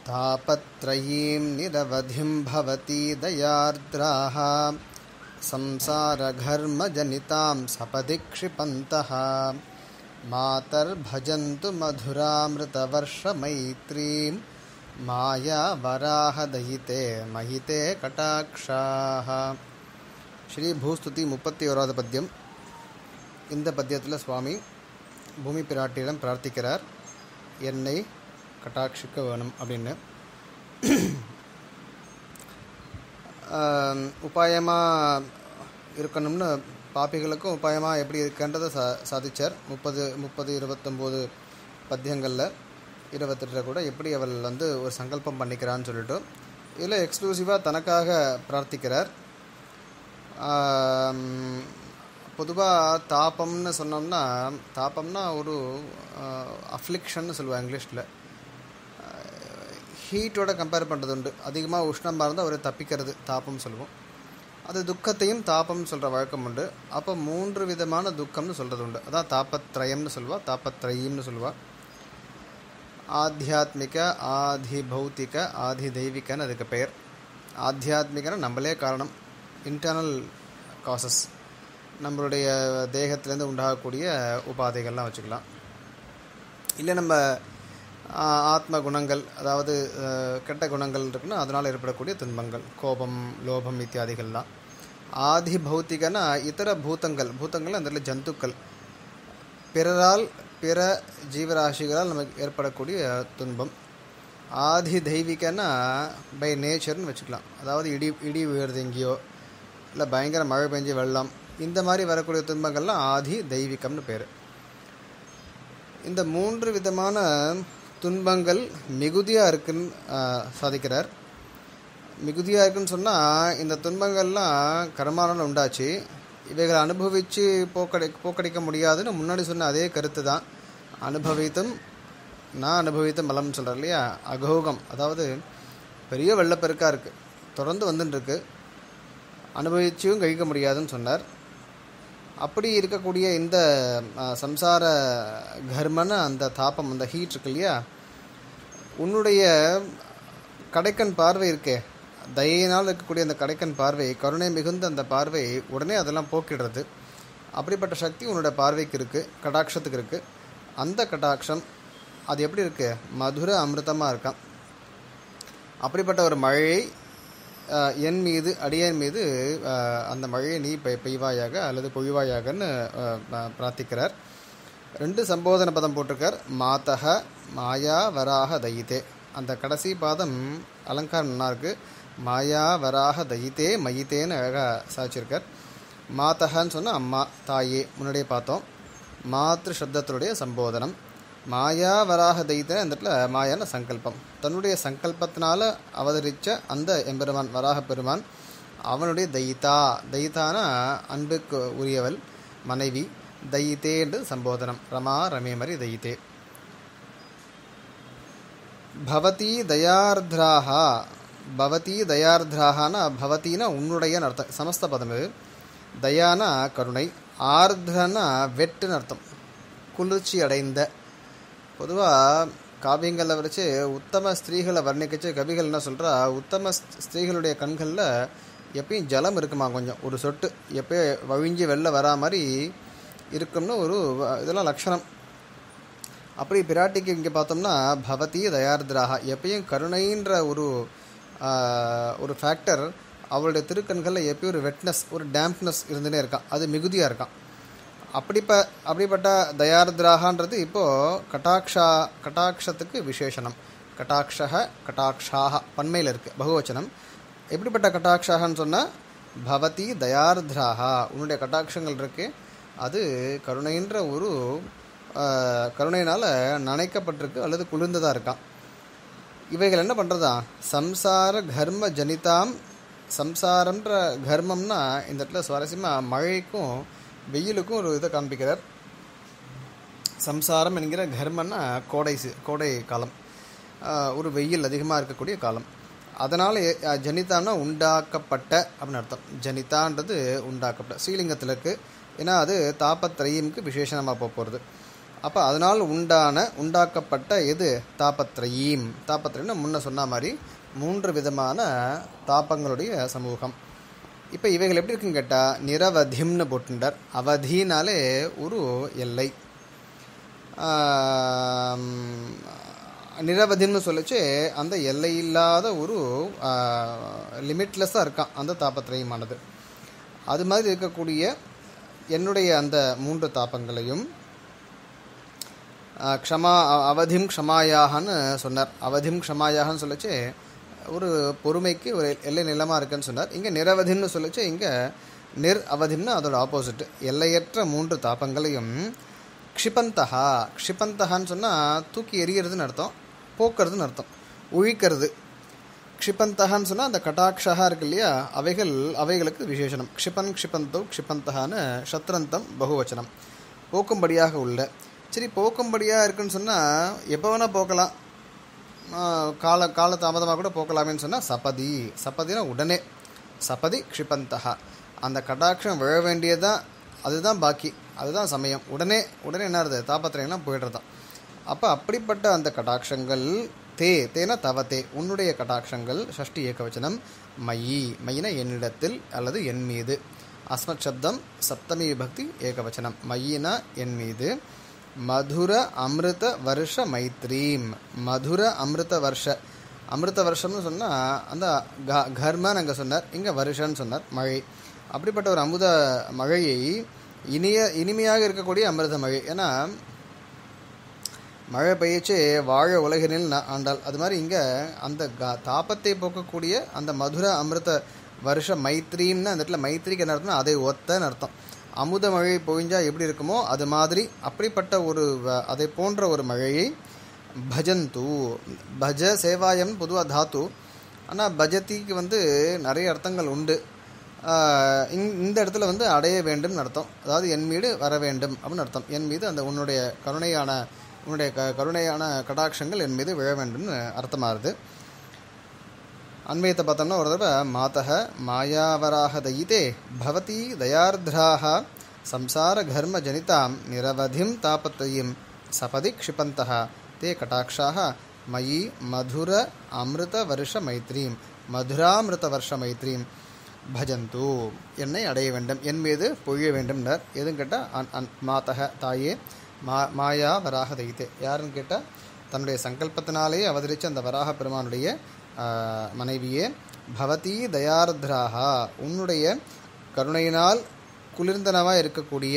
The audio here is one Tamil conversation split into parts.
तापत्रयीं निरवधिं भवती दयार्द्राः संसारघर्मजनितां सपदि क्षिपन्तः मातर्भजन्तु मधुरामृतवर्षमैत्रीं मायावराहदयिते महिते कटाक्षाः. ஸ்ரீ பூஸ்துதி 31வது பத்தியம். இந்த பத்தியத்தில் சுவாமி பூமி பிராட்டியிடம் பிரார்த்திக்கிறார், என்னை கட்டாட்சிக்க வேணும் அப்படின்னு. உபாயமாக இருக்கணும்னு பாப்பிகளுக்கும் உபாயமாக எப்படி இருக்குன்றதை சாதித்தார். 29 பத்தியங்களில் 28 கூட எப்படி அவள் ஒரு சங்கல்பம் பண்ணிக்கிறான்னு சொல்லிட்டு இதில் எக்ஸ்க்ளூசிவாக தனக்காக பிரார்த்திக்கிறார். பொதுவாக தாபம்னு சொன்னோம்னா, தாபம்னா ஒரு அஃப்ளிக்ஷன்னு சொல்லுவாள் இங்கிலீஷில். ஹீட்டோட கம்பேர் பண்ணுறது உண்டு. அதிகமாக உஷ்ணமாக இருந்தால் ஒரு தப்பிக்கிறது தாபம் சொல்லுவோம். அது துக்கத்தையும் தாபம்னு சொல்கிற வழக்கம் உண்டு. அப்போ 3 விதமான துக்கம்னு சொல்கிறது உண்டு. அதான் தாபத்ரயம்னு சொல்லுவாள், தாபத்ரயீம்னு சொல்லுவாள். ஆத்தியாத்மிக, ஆதி பௌத்திக, ஆதி தெய்வீகன்னு அதுக்கு பெயர். ஆத்தியாத்மிகன்னா நம்மளே காரணம், இன்டர்னல் காசஸ், நம்மளுடைய தேகத்திலேருந்து உண்டாகக்கூடிய உபாதைகள்லாம் வச்சுக்கலாம். இல்லை நம்ம ஆத்ம குணங்கள், அதாவது கெட்ட குணங்கள் இருக்குன்னா அதனால் ஏற்படக்கூடிய துன்பங்கள், கோபம், லோபம் இத்தியாதிகள்லாம். ஆதி பௌத்திகன்னா இதர பூதங்கள் அந்த ஜந்துக்கள், பிறரால் பிற ஜீவராசிகளால் நமக்கு ஏற்படக்கூடிய துன்பம். ஆதி தெய்வீகன்னா பை நேச்சர்னு வச்சுக்கலாம். அதாவது இடி விழுறது எங்கேயோ, இல்லை பயங்கர மழை பெஞ்சு வெள்ளம், இந்த மாதிரி வரக்கூடிய துன்பங்கள்லாம் ஆதி தெய்வீகம்னு பேர். இந்த 3 விதமான துன்பங்கள் மிகுதியாக இருக்குன்னு சாதிக்கிறார். மிகுதியாக இருக்குன்னு சொன்னால், இந்த துன்பங்கள்லாம் கர்மானால் உண்டாச்சு, இவைகளை அனுபவித்து போக்கடிக்க முடியாதுன்னு முன்னாடி சொன்ன அதே கருத்து தான். அனுபவித்தும் நான் அனுபவித்த மலம்னு சொல்கிறேன் இல்லையா, அகோகம். அதாவது பெரிய வெள்ளப்பெருக்காக இருக்குது, தொடர்ந்து வந்துட்டுருக்கு, அனுபவிச்சும் கழிக்க முடியாதுன்னு சொன்னார். அப்படி இருக்கக்கூடிய இந்த சம்சார கர்மன அந்த தாபம், அந்த ஹீட் இருக்கு இல்லையா, உன்னுடைய கடைக்கண் பார்வை இருக்கே, தயினால் இருக்கக்கூடிய அந்த கடைக்கண் பார்வை, கருணை மிகுந்த அந்த பார்வை உடனே அதெல்லாம் போக்கிடுறது. அப்படிப்பட்ட சக்தி உன்னோட பார்வைக்கு இருக்குது, கடாட்சத்துக்கு இருக்குது. அந்த கடாட்சம் அது எப்படி இருக்குது, மதுர அமிர்தமாக இருக்கான். அப்படிப்பட்ட ஒரு மழையை என் மீது, அடியன் மீது அந்த மழையை நீ பெய்வாயாக அல்லது பொழிவாயாகன்னு பிரார்த்திக்கிறார். 2 சம்போதன பதம் போட்டிருக்கார். மாதக மாயா வராக தயித்தே, அந்த கடைசி பாதம் அலங்காரம் நல்லா இருக்குது. மாயா வராக தயித்தே மயித்தேன்னு அழகாக சாய்ச்சிருக்கார். மாதகன்னு சொன்னால் அம்மா, தாயே, முன்னாடியே பார்த்தோம். மாத்ரு சப்தத்தினுடைய சம்போதனம். மாயா வராக தைத்த, அந்த இடத்துல மாயான சங்கல்பம், தன்னுடைய சங்கல்பத்தினால அவதரித்த அந்த எம்பெருமான் வராக பெருமான், அவனுடைய தைத்தான அன்புக்கு உரியவள் மனைவி. தைத்தே என்று சம்போதனம். ரமா ரமே மாதிரி தைத்தே. பவதி தயார்திராகா, பவதி தயார்திராகனா பவத்தினா உன்னுடைய அர்த்தம், சமஸ்த பதம் இது. தயானா கருணை, ஆர்திரனா வெட்டுன்னு அர்த்தம், குளிர்ச்சி அடைந்த. பொதுவாக காவியங்களில் வச்சு உத்தம ஸ்திரீகளை வர்ணிக்கச்சு கவிகள் என்ன சொல்கிறா, உத்தம ஸ்திரீகளுடைய கண்களில் எப்பயும் ஜலம் இருக்குமா, கொஞ்சம் ஒரு சொட்டு எப்பயும் வழிஞ்சி வெளில வரா மாதிரி இருக்கும்னு ஒரு இதெல்லாம் லட்சணம். அப்படி பிராட்டிக்கு இங்கே பார்த்தோம்னா பவதி தயார்திராக, எப்பயும் கருணைன்ற ஒரு ஃபேக்டர் அவளுடைய திருக்கண்களில் எப்பயும் ஒரு வெட்னஸ், ஒரு டேம்ப்னஸ் இருந்துகிட்டே இருக்கான், அது மிகுதியாக இருக்கான். அப்படிப்பட்ட தயார்திராகன்றது இப்போது கட்டாட்சத்துக்கு விசேஷனம். கட்டாட்சக கட்டாட்சாக பன்மையில் இருக்குது, பகுவச்சனம். எப்படிப்பட்ட கட்டாட்சாகன்னு சொன்னால் பவதி தயார்திராகா, உன்னுடைய கட்டாட்சங்கள் இருக்கு, அது கருணைன்ற ஒரு கருணையினால் நனைக்கப்பட்டிருக்கு அல்லது குளிர்ந்ததாக இருக்கான். இவைகள் என்ன பண்ணுறதா, சம்சார கர்ம ஜனிதாம். சம்சாரன்ற கர்மம்னா இந்த இடத்துல சுவாரஸ்யமாக மழைக்கும் வெயிலுக்கும் ஒரு இதை காண்பிக்கிறார். சம்சாரம் என்கிற கர்மன்னா கோடை காலம், ஒரு வெயில் அதிகமாக இருக்கக்கூடிய காலம். அதனால் ஜனிதான்னா உண்டாக்கப்பட்ட அப்படின்னு அர்த்தம். ஜனிதான்றது உண்டாக்கப்பட்ட, ஸ்ரீலிங்கத்தில் இருக்குது. ஏன்னா அது தாபத்ரயீமுக்கு விசேஷமாக போகிறது. அப்போ அதனால் உண்டாக்கப்பட்ட எது தாபத்ரயீம். தாபத்ரயம்னா முன்ன சொன்ன மாதிரி 3 விதமான தாபங்களுடைய சமூகம். இப்போ இவைகள் எப்படி இருக்குன்னு கேட்டால் நிரவதிம்னு போட்டுண்டார். அவதினாலே ஒரு எல்லை, நிரவதின்னு சொல்லிச்சு அந்த எல்லை இல்லாத ஒரு லிமிட்லெஸ்ஸாக இருக்கான் அந்த தாபத்ரயமானது. அது மாதிரி இருக்கக்கூடிய என்னுடைய அந்த 3 தாபங்களையும் க்ஷமா அவதிம் க்ஷமாயாகன்னு சொன்னார். அவதிம் க்ஷமாயாகன்னு சொல்லிச்சு ஒரு பொறுமைக்கு ஒரு எல்லை நிலமாக இருக்குன்னு சொன்னார். இங்கே நிரவதின்னு சொல்லிச்சு இங்கே நிர் அவதின்னு அதோட ஆப்போசிட். எல்லையற்ற 3 தாபங்களையும் க்ஷிபந்தகா. க்ஷிபந்தகான்னு சொன்னால் தூக்கி எறிகிறதுன்னு அர்த்தம், போக்குறதுன்னு அர்த்தம், ஒழிக்கிறது. க்ஷிபந்தகான்னு சொன்னால் அந்த கட்டாட்சா இருக்கு இல்லையா, அவைகளுக்கு விசேஷனம். க்ஷிபன் க்ஷிபந்தோ க்ஷிபந்தகான்னு சத்ரந்தம் பகுவச்சனம், போக்கும்படியாக உள்ள. சரி, போக்கும்படியாக இருக்குன்னு சொன்னால் எப்போ வேணால் போக்கலாம், கால தாமதமாக கூட போக்கலாமேன்னு சொன்னால் சபதி. சபதினா உடனே, சபதி க்ஷிபந்தகா. அந்த கடாட்சம் விழ வேண்டியதான், அதுதான் பாக்கி, அதுதான் சமயம். உடனே என்ன ஆகுது, தாபத்திரங்கள்லாம் போய்டுறதான். அப்போ அப்படிப்பட்ட அந்த கடாட்சங்கள் தேனா தவத்தே, உன்னுடைய கடாட்சங்கள் ஷஷ்டி ஏகவச்சனம். மயி, மயின என்னிடத்தில் அல்லது என் மீது. அஸ்மத் சப்தம் சப்தமி விபக்தி ஏகவச்சனம். மயினா என் மீது. மதுர அமிர்த வருஷ மைத்ரீம். மதுர அமிர்த வருஷ, அமிர்த வருஷம்னு சொன்னால் அந்த கர்மன்னு அங்கே சொன்னார், இங்கே வருஷன்னு சொன்னார், மழை. அப்படிப்பட்ட ஒரு அமுத மழையை, இனிமையாக இருக்கக்கூடிய அமிர்த மழை. ஏன்னா மழை பெய்யச்சே வாழ உலகினில் ஆண்டாள். அது மாதிரி இங்கே அந்த தாபத்தை போக்கக்கூடிய அந்த மதுர அமிர்த வருஷ மைத்ரின்னு அந்த இடத்துல மைத்ரிக்கு என்ன அர்த்தம்னா அதை ஒத்தன்னு அர்த்தம். அமுத மழை பொழிஞ்சால் எப்படி இருக்குமோ அது மாதிரி அப்படிப்பட்ட ஒரு அதை போன்ற ஒரு மழையை பஜந்து. பஜ சேவாயம் பொதுவாக தாத்து, ஆனால் பஜதிக்கு நிறைய அர்த்தங்கள் உண்டு. இந்த இடத்துல அடைய வேண்டும்னு அர்த்தம், அதாவது என் மீது வர வேண்டும் அப்படின்னு அர்த்தம். என் மீது அந்த உன்னுடைய கருணையான கடாட்சங்கள் என் மீது விழ வேண்டும்னு அர்த்தமாகுது. அன்வயத்தை பார்த்தோம்னா ஒரு தடவை மாதக மாயாவராக தயிதே பவதி தயார்திராக சம்சார கர்ம ஜனிதாம் நிரவதிம் தாபத்ரயீம் சபதி க்ஷிபந்தः தே கடாட்சாக மயி மதுர அமிர்த வருஷ மைத்ரீம் மதுராமிருத வருஷ மைத்ரீம் பஜந்து. என்னை அடைய வேண்டும், என் மீது பொழிய வேண்டும்னர். எதுன்னு கேட்டால் மாதக தாயே, மாயா வராக தைத்தே யாருன்னு கேட்டால் தன்னுடைய சங்கல்பத்தினாலேயே அவதரித்த அந்த வராக பெருமானுடைய மனைவியே. பவதி தயார்திராக, உன்னுடைய கருணையினால் குளிர்ந்தனவாக இருக்கக்கூடிய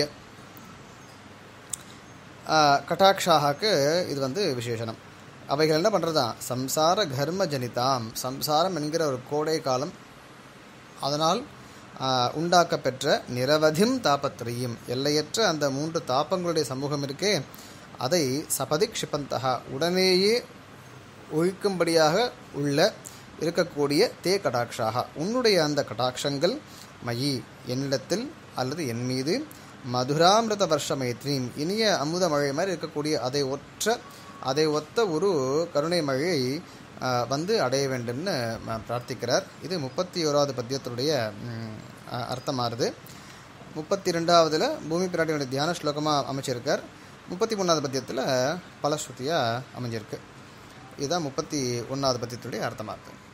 கட்டாட்சாக்கு இது விசேஷனம். அவைகள் என்ன பண்ணுறதா, சம்சார கர்ம ஜனிதாம், சம்சாரம் என்கிற ஒரு கோடை காலம், அதனால் உண்டாக்கப்பெற்ற நிரவதிம் தாபத்ரயீம், எல்லையற்ற அந்த 3 தாபங்களுடைய சமூகம் இருக்கே, அதை சபதி க்ஷிபந்தகா, உடனேயே ஒழிக்கும்படியாக உள்ள இருக்கக்கூடிய தே கடாட்சாக, உன்னுடைய அந்த கடாட்சங்கள் மயி என்னிடத்தில் அல்லது என் மீது, மதுராமிருத வருஷ மைத்ரீம் இனிய அமுத மழை மாதிரி இருக்கக்கூடிய அதை ஒத்த ஒரு கருணை மழையை அடைய வேண்டும்னு பிரார்த்திக்கிறார். இது 31வது பத்தியத்தினுடைய அர்த்தமாகுது. 32வதுல பூமி பிராட்டியோட தியான ஸ்லோகமாக அமைச்சிருக்கார். 33வது பத்தியத்தில் பலஸ்ருதியாக அமைஞ்சிருக்கு. இதுதான் 31வது பத்தியத்துடைய அர்த்தமாகுது.